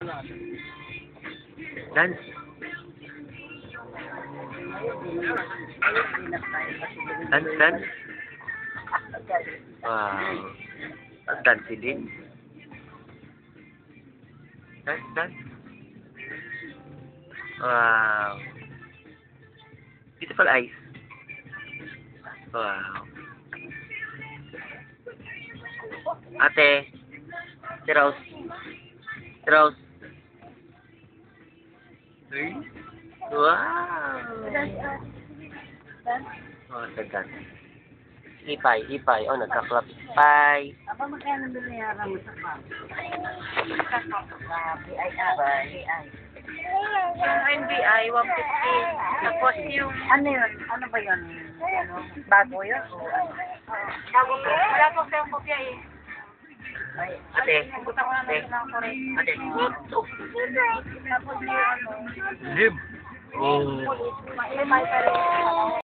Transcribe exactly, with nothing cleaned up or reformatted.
Dance. Dance, dance. Wow. Dance din. Dance, dance. Wow. Beautiful eyes. Wow. Ate. Si Rose. Si Rose. Wow. Oh, dagan. Ipay, ipay. Oh, nagka-clap. Ipay. Apa magkano binayaran mo sa bank? B I I. Yung N B I, one fifty. Tapos yung... Ano yun? Ano ba yun? Ano? Bago yun? O ano? Bago po. Wala po kayong kopya eh. Ay, Ate. Buta ko na Ate. lang ng correct. Ate. Tapos yung ano... Zim. Oh. May may pa rin.